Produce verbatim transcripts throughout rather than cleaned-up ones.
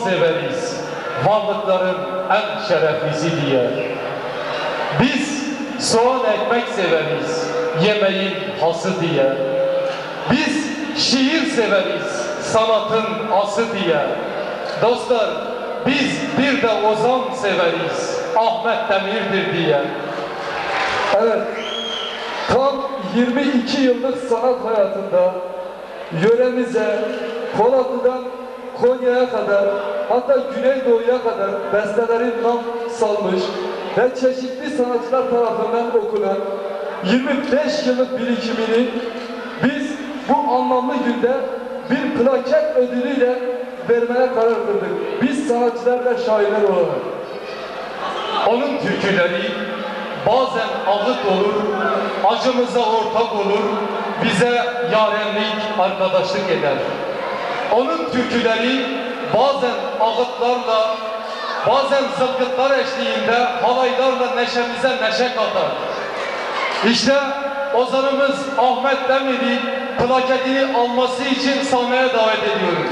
severiz, varlıkların en şereflisi diye. Biz soğan ekmek severiz, yemeğin hası diye. Biz şiir severiz, sanatın ası diye. Dostlar, biz bir de ozan severiz, Ahmet Demir'dir diye. Evet, tam yirmi iki yıllık sanat hayatında yöremize, Polatlı'dan Konya'ya kadar, hatta Güneydoğu'ya kadar bestelerin nam salmış ve çeşitli sanatçılar tarafından okunan yirmi beş yıllık birikimini biz bu anlamlı günde bir plaket ödülüyle vermeye karar kıldık. Biz sanatçılar ve şairler olarak. Onun türküleri bazen ağıt olur, acımıza ortak olur, bize yarenlik, arkadaşlık eder. Onun türküleri bazen ağıtlarla, bazen zılgıtlar eşliğinde halaylarla neşemize neşe katar. İşte ozanımız Ahmet Demir'i plaketini alması için sahneye davet ediyoruz.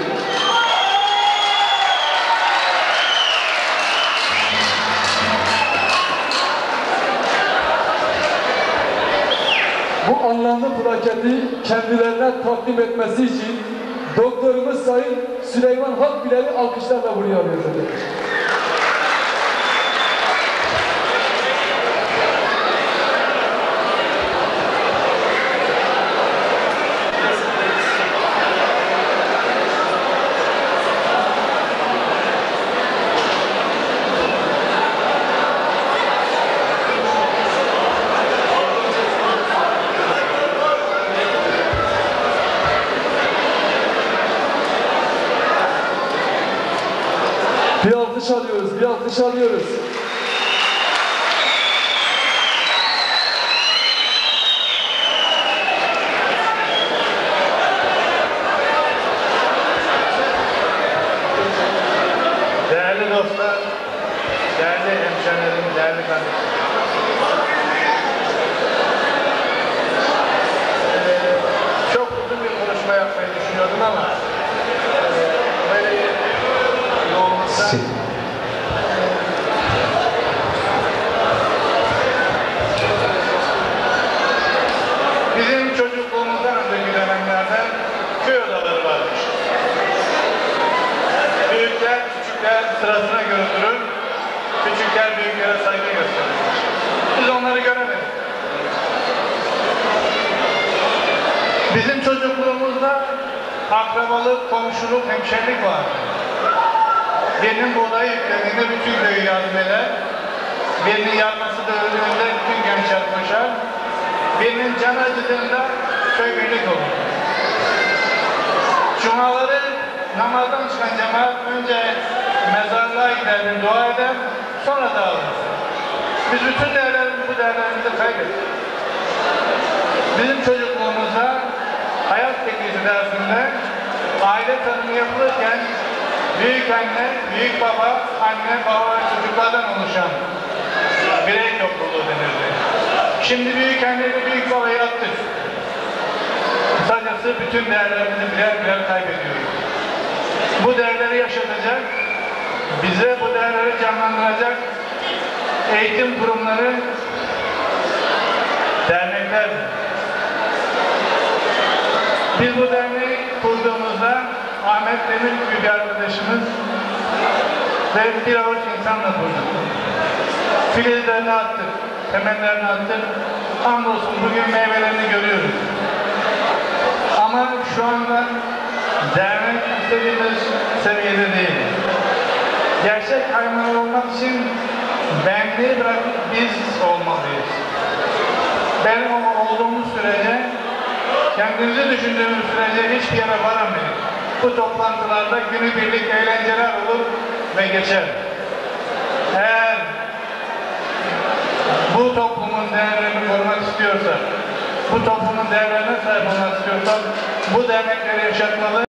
Bu anlamlı plaketi kendilerine takdim etmesi için doktorumuz Sayın Süleyman Hakbilen'i alkışlarla buraya alıyoruz. Bir alkış alıyoruz, bir alkış alıyoruz. Değerli dostlar, değerli hemşehrilerim, değerli kardeşlerim. Ee, çok uzun bir konuşma yapmayı düşünüyordum ama böyle yoğunlukta bizim çocukluğumuzdan önceki dönemlerde köy odaları varmış. Büyükler küçükler sırasına göre durur, küçükler büyüklere saygı gösterir. Biz onları göremedik. Bizim çocukluğumuzda akrabalık, komşuluk, hemşerilik vardı. Birinin buğdayı yüklediğinde bütün köyü yardım eder. Birinin yarması dövüldüğünde bütün gençler koşar. Birinin can acıdığında köy birlik olur. Cumaları namazdan çıkan cemaat önce mezarlığa giderdi, dua eder, sonra dağılır. Biz bütün değerlerimizi, bu değerlerimizi kaybettik. Bizim çocukluğumuzda hayat tekniği dersinde aile tanımı yapılırken büyük anne, büyük baba, anne, baba ve çocuklardan oluşan birey topluluğu denirdi. Şimdi büyük anne ve büyük babayı attık. Kısacası bütün değerlerimizi birer birer kaybediyoruz. Bu değerleri yaşatacak, bize bu değerleri canlandıracak eğitim kurumları, dernekler. Biz bu derneği kurduğumuzda Ahmet Demir gibi bir arkadaşımız ve bir avuç insanla kurduk. Filizlerini attık, temellerini attık. Hamdolsun bugün meyvelerini görüyoruz. Ama şu anda dernek istediğimiz seviyede değil. Gerçek hayvan olmak için benliği bırakıp biz olmalıyız. Ben olduğumuz sürece, kendimizi düşündüğümüz sürece hiçbir yere varamayız. Bu toplantılarda günübirlik eğlenceler olur ve geçer. Eğer bu toplumun değerlerini korumak istiyorsak, bu toplumun değerlerine sahip olmak istiyorsak, bu dernekleri yaşatmalı.